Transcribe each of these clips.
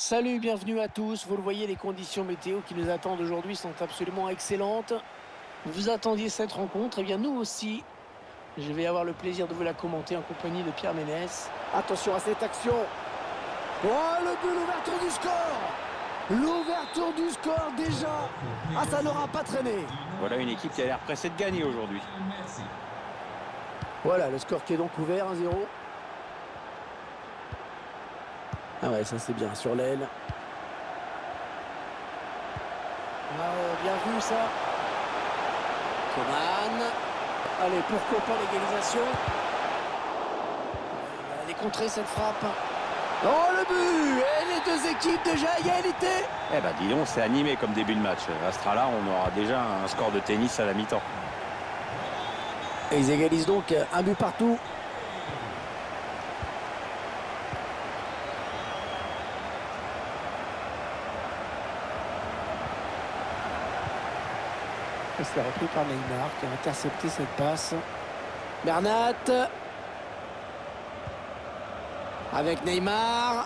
Salut, bienvenue à tous. Vous le voyez, les conditions météo qui nous attendent aujourd'hui sont absolument excellentes. Vous attendiez cette rencontre, et bien nous aussi. Je vais avoir le plaisir de vous la commenter en compagnie de Pierre Ménès. Attention à cette action. Oh, le but, l'ouverture du score. L'ouverture du score déjà. Ah, ça n'aura pas traîné. Voilà une équipe qui a l'air pressée de gagner aujourd'hui. Voilà, le score qui est donc ouvert, 1-0. Ah ouais, ça c'est bien, sur l'aile. Oh, bien vu ça. Coman. Allez, pourquoi pas l'égalisation. Il va aller contrer cette frappe. Oh, le but. Et les deux équipes déjà à égalité. Eh ben dis donc, c'est animé comme début de match. À ce là on aura déjà un score de tennis à la mi-temps. Et ils égalisent donc un but partout. C'est repris par Neymar qui a intercepté cette passe. Bernat. Avec Neymar.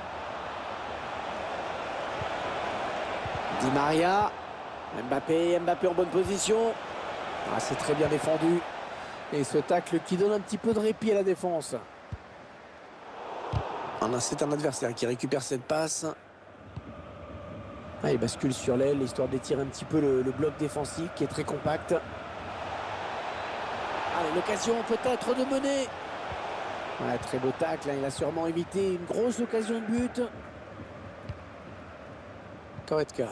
Di Maria. Mbappé en bonne position. Ah, c'est très bien défendu. Et ce tacle qui donne un petit peu de répit à la défense. Ah non, c'est un adversaire qui récupère cette passe. Ah, il bascule sur l'aile, histoire d'étirer un petit peu le bloc défensif qui est très compact. Allez, l'occasion peut-être de mener. Ouais, très beau tacle, hein, il a sûrement évité une grosse occasion de but. Goretzka.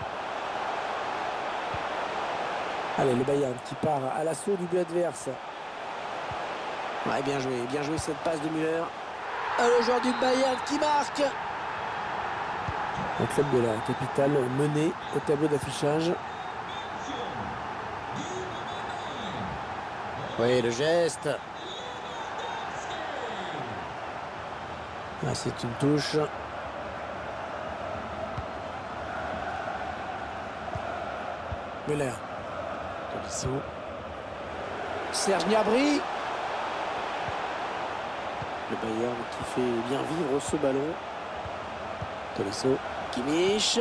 Allez, le Bayern qui part à l'assaut du but adverse. Ouais, bien joué cette passe de Müller. Le joueur du Bayern qui marque. Un club de la capitale mené au tableau d'affichage. Oui, le geste. Ah, c'est une touche. Müller. Tolisso. Serge Gnabry. Le Bayern qui fait bien vivre ce ballon. Tolisso. Kimmich.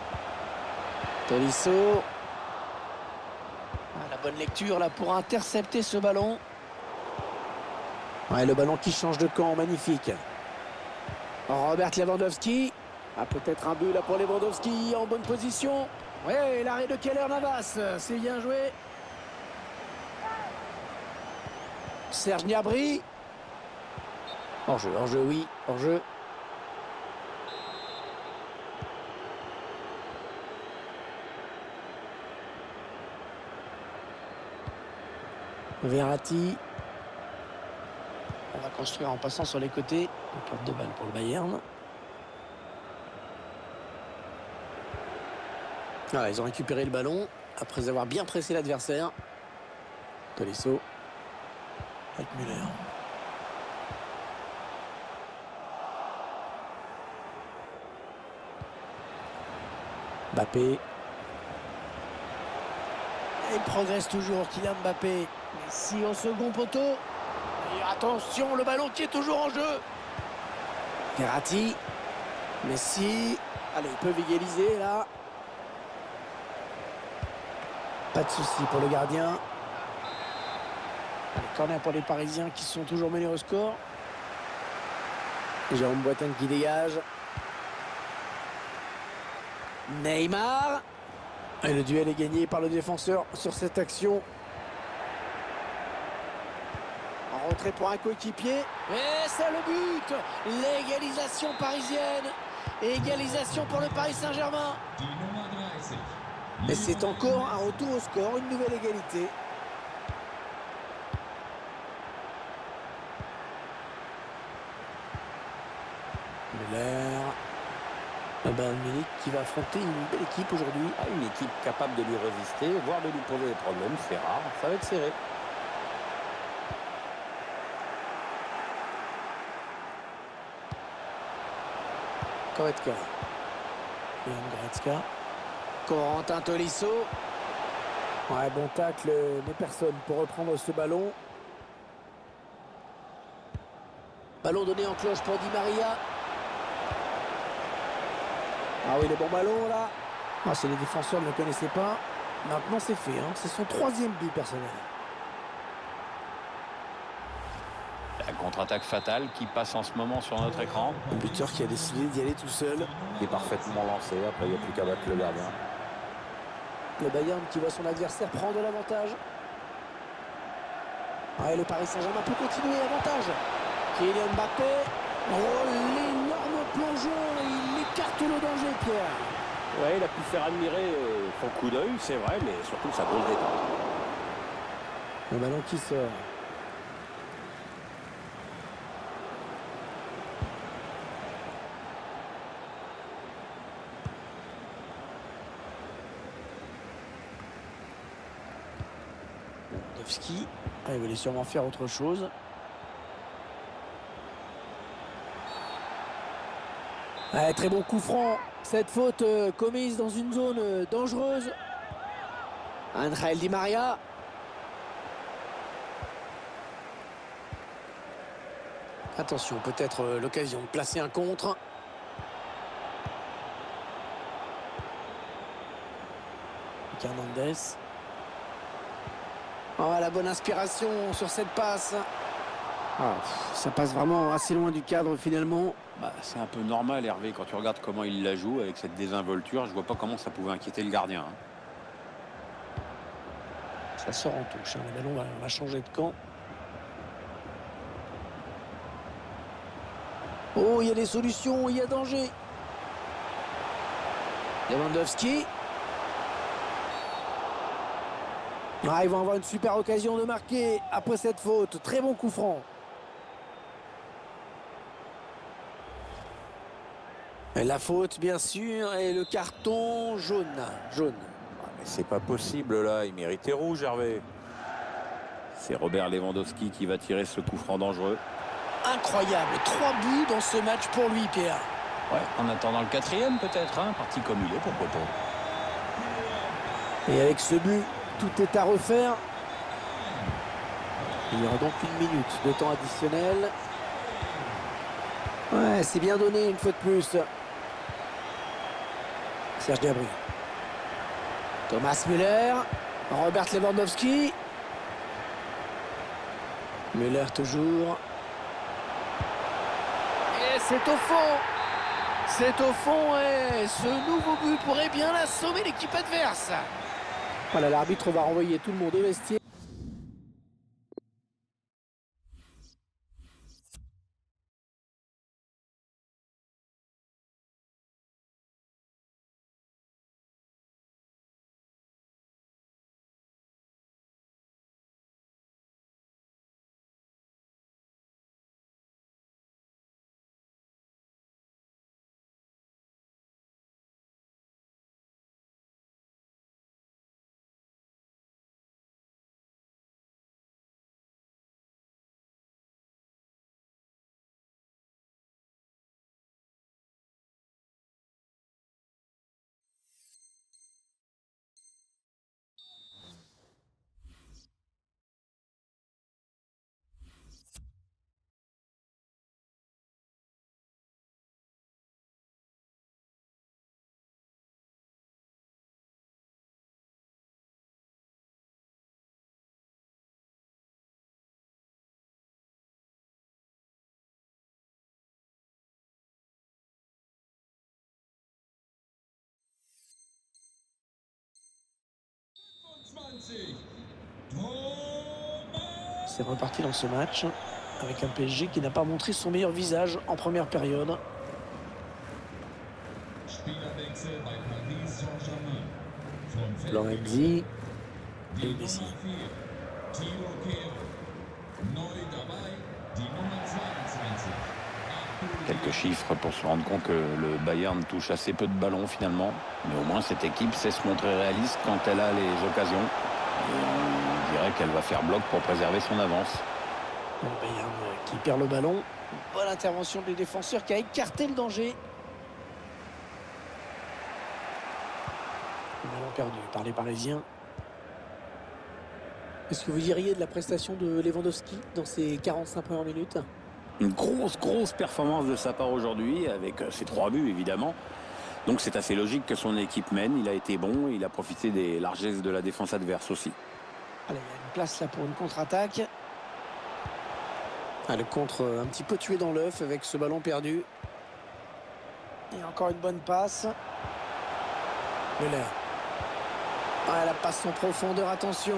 Tolisso. Ah, la bonne lecture là pour intercepter ce ballon. Ouais, le ballon qui change de camp, magnifique. Robert Lewandowski. Ah, peut-être un but là pour Lewandowski en bonne position. Ouais, l'arrêt de Keller Navas, c'est bien joué. Serge Gnabry. Hors-jeu, oui, hors-jeu. Verratti. On va construire en passant sur les côtés. Une perte de balle pour le Bayern. Ah, ils ont récupéré le ballon après avoir bien pressé l'adversaire. Tolisso. Avec Müller. Mbappé. Il progresse toujours, Kylian Mbappé. Messi au second poteau. Et attention, le ballon qui est toujours en jeu. Verratti. Messi. Allez, ils peuvent égaliser là. Pas de souci pour le gardien. Allez, corner pour les Parisiens qui sont toujours menés au score. Jérôme Boateng qui dégage. Neymar. Et le duel est gagné par le défenseur sur cette action. En retrait pour un coéquipier. Et c'est le but. L'égalisation parisienne. Égalisation pour le Paris Saint-Germain. Et c'est encore un retour au score, une nouvelle égalité. Müller. Le Bayern Munich qui va affronter une belle équipe aujourd'hui. Ah, une équipe capable de lui résister, voire de lui poser des problèmes, c'est rare, ça va être serré. Goretzka. Goretzka. Corentin Tolisso. Ouais, bon tacle, mais personne pour reprendre ce ballon. Ballon donné en cloche pour Di Maria. Ah oui, le bon ballon là. Ah, si les défenseurs ne le connaissaient pas, maintenant c'est fait. Hein. C'est son 3e but personnel. La contre-attaque fatale qui passe en ce moment sur notre écran. Le buteur qui a décidé d'y aller tout seul. Il est parfaitement lancé, après il n'y a plus qu'à battre le gardien. Le Bayern qui voit son adversaire prendre l'avantage. Ah, et le Paris Saint-Germain peut continuer l'avantage. Kylian Mbappé. Oh, l'énorme plongeon. Il écarte le danger, Pierre. Ouais, il a pu faire admirer son coup d'œil, c'est vrai, mais surtout sa grosse détente. Le ballon qui sort. Lewandowski. Ah, il voulait sûrement faire autre chose. Ah, très bon coup franc. Cette faute commise dans une zone dangereuse. Angel Di Maria. Attention, peut-être l'occasion de placer un contre. Hernandez. Oh, la bonne inspiration sur cette passe. Ah, ça passe vraiment assez loin du cadre finalement. Bah, c'est un peu normal, Hervé, quand tu regardes comment il la joue avec cette désinvolture. Je vois pas comment ça pouvait inquiéter le gardien. Hein. Ça sort en touche. Hein. Le ballon va changer de camp. Oh, il y a des solutions, il y a danger. Lewandowski. Ah, ils vont avoir une super occasion de marquer après cette faute. Très bon coup franc. Et la faute, bien sûr, et le carton jaune. Jaune. Ah, mais c'est pas possible là, il méritait rouge, Hervé. C'est Robert Lewandowski qui va tirer ce coup franc dangereux. Incroyable, 3 buts dans ce match pour lui, Pierre. Ouais, en attendant le 4e peut-être, hein, parti comme il est, pourquoi pas. Et avec ce but, tout est à refaire. Il y aura donc 1 minute de temps additionnel. Ouais, c'est bien donné une fois de plus. Serge Gnabry. Thomas Müller. Robert Lewandowski. Müller toujours. Et c'est au fond. C'est au fond et ce nouveau but pourrait bien assommer l'équipe adverse. Voilà, l'arbitre va renvoyer tout le monde au vestiaire. C'est reparti dans ce match avec un PSG qui n'a pas montré son meilleur visage en première période. Lorenzi et Messi. Quelques chiffres pour se rendre compte que le Bayern touche assez peu de ballons finalement. Mais au moins cette équipe sait se montrer réaliste quand elle a les occasions. Et on dirait qu'elle va faire bloc pour préserver son avance. Le Bayern qui perd le ballon. Bonne intervention des défenseurs qui a écarté le danger. Le ballon perdu par les Parisiens. Qu'est-ce que vous diriez de la prestation de Lewandowski dans ces 45 premières minutes? Une grosse performance de sa part aujourd'hui, avec ses 3 buts évidemment. Donc c'est assez logique que son équipe mène. Il a été bon et il a profité des largesses de la défense adverse aussi. Allez, il y a une place là pour une contre-attaque. Le contre un petit peu tué dans l'œuf avec ce ballon perdu. Et encore une bonne passe. Müller. La passe en profondeur, attention.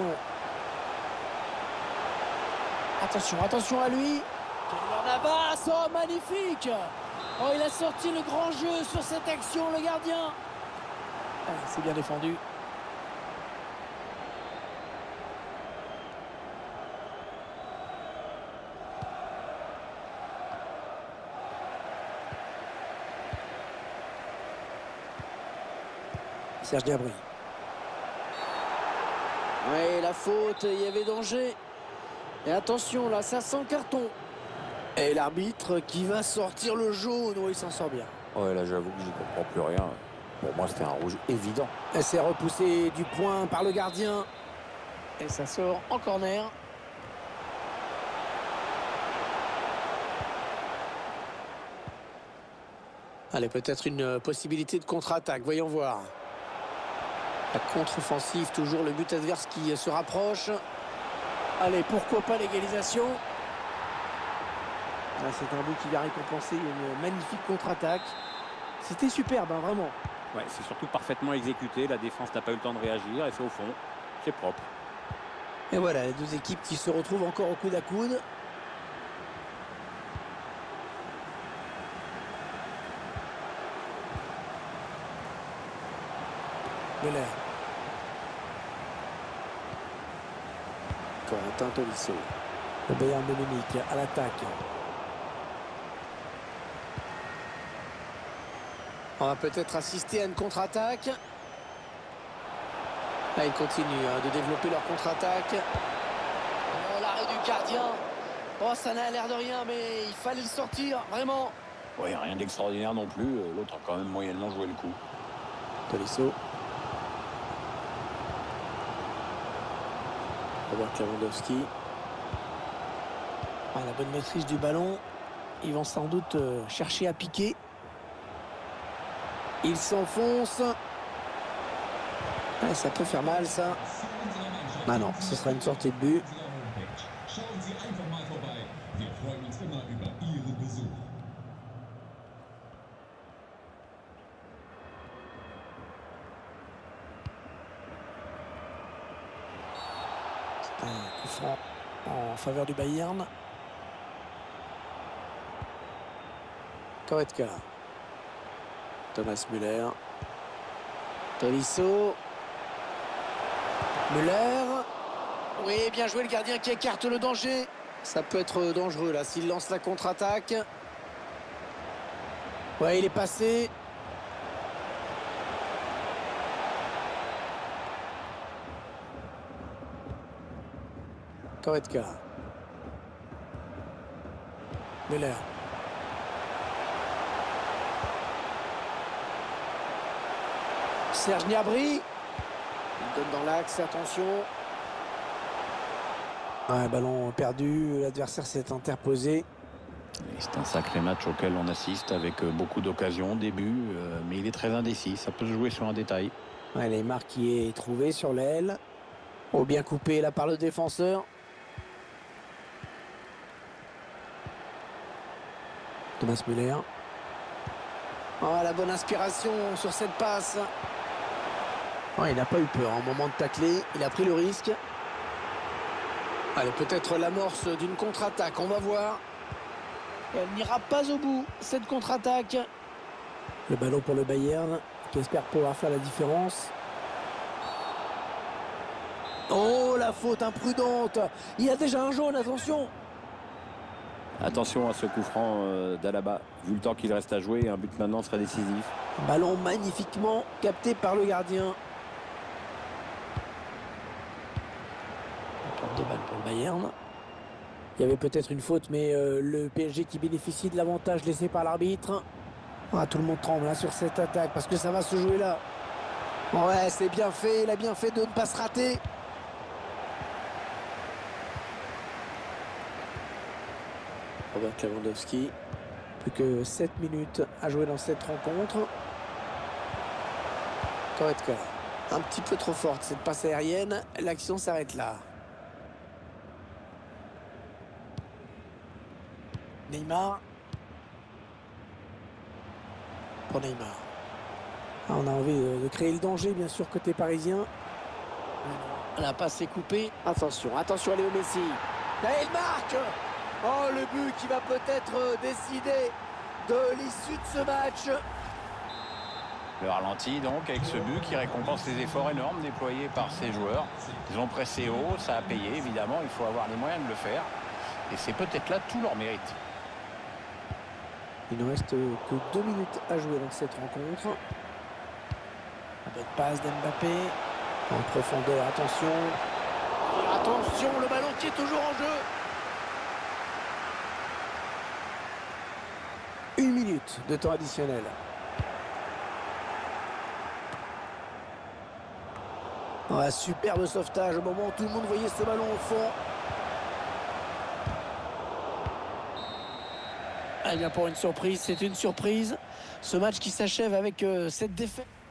Attention à lui. Keylor Navas, oh magnifique. Oh, il a sorti le grand jeu sur cette action, le gardien. C'est bien défendu. Serge Gnabry. Ouais, la faute, il y avait danger. Et attention, là, ça sent carton. Et l'arbitre qui va sortir le jaune. Oui, il s'en sort bien. Ouais, là, j'avoue que j'y comprends plus rien. Pour moi, c'était un rouge évident. Et c'est repoussé du point par le gardien. Et ça sort en corner. Allez, peut-être une possibilité de contre-attaque. Voyons voir. La contre-offensive, toujours le but adverse qui se rapproche. Allez, pourquoi pas l'égalisation. C'est un but qui va récompenser une magnifique contre-attaque. C'était superbe, hein, vraiment. Ouais, c'est surtout parfaitement exécuté. La défense n'a pas eu le temps de réagir et c'est au fond. C'est propre. Et voilà, les deux équipes qui se retrouvent encore au coude à coude. Müller. Corentin Tolisso. Le Bayern de Munich à l'attaque. On va peut-être assister à une contre-attaque. Là, ils continuent de développer leur contre-attaque. Oh, l'arrêt du gardien. Oh, ça n'a l'air de rien, mais il fallait le sortir, vraiment. Ouais, rien d'extraordinaire non plus. L'autre a quand même moyennement joué le coup. Tolisso. Robert Lewandowski. La bonne maîtrise du ballon. Ils vont sans doute chercher à piquer. Il s'enfonce. Ça peut faire mal, ça. Ah non, ce sera une sortie de but. C'est un coup franc en faveur du Bayern. Goretzka. Thomas Müller. Tolisso. Müller. Oui, bien joué le gardien qui écarte le danger. Ça peut être dangereux là s'il lance la contre-attaque. Ouais, il est passé. Goretzka. Müller. Serge Gnabry. Il donne dans l'axe, attention. Ballon perdu, l'adversaire s'est interposé. C'est un sacré match auquel on assiste avec beaucoup d'occasions, des buts, mais il est très indécis. Ça peut se jouer sur un détail. Neymar qui est trouvé sur l'aile. Oh, bien coupé là par le défenseur. Thomas Müller. La bonne inspiration sur cette passe. Il n'a pas eu peur au moment de tacler. Il a pris le risque. Allez, peut-être l'amorce d'une contre-attaque. On va voir. Elle n'ira pas au bout, cette contre-attaque. Le ballon pour le Bayern qui espère pouvoir faire la différence. Oh, la faute imprudente. Il y a déjà un jaune, attention. Attention à ce coup franc d'Alaba. Vu le temps qu'il reste à jouer, un but maintenant serait décisif. Ballon magnifiquement capté par le gardien. De balle pour le Bayern. Il y avait peut-être une faute, mais le PSG qui bénéficie de l'avantage laissé par l'arbitre. Tout le monde tremble là, sur cette attaque parce que ça va se jouer là. Ouais, c'est bien fait. Il a bien fait de ne pas se rater. Robert Lewandowski. Plus que 7 minutes à jouer dans cette rencontre. Goretzka. Un petit peu trop forte cette passe aérienne. L'action s'arrête là. Neymar. Pour Neymar. Ah, on a envie de créer le danger, bien sûr, côté parisien. La passe est coupée. Attention, attention à Léo Messi. Là, il marque. Oh, le but qui va peut-être décider de l'issue de ce match. Le ralenti, donc, avec ce but qui récompense les efforts énormes déployés par ces joueurs. Ils ont pressé haut, ça a payé, évidemment. Il faut avoir les moyens de le faire. Et c'est peut-être là tout leur mérite. Il ne reste que 2 minutes à jouer dans cette rencontre. La bonne passe d'Mbappé. En profondeur, attention. Attention, le ballon qui est toujours en jeu. 1 minute de temps additionnel. Un superbe sauvetage au moment où tout le monde voyait ce ballon au fond. Eh bien, pour une surprise, c'est une surprise. Ce match qui s'achève avec cette défaite.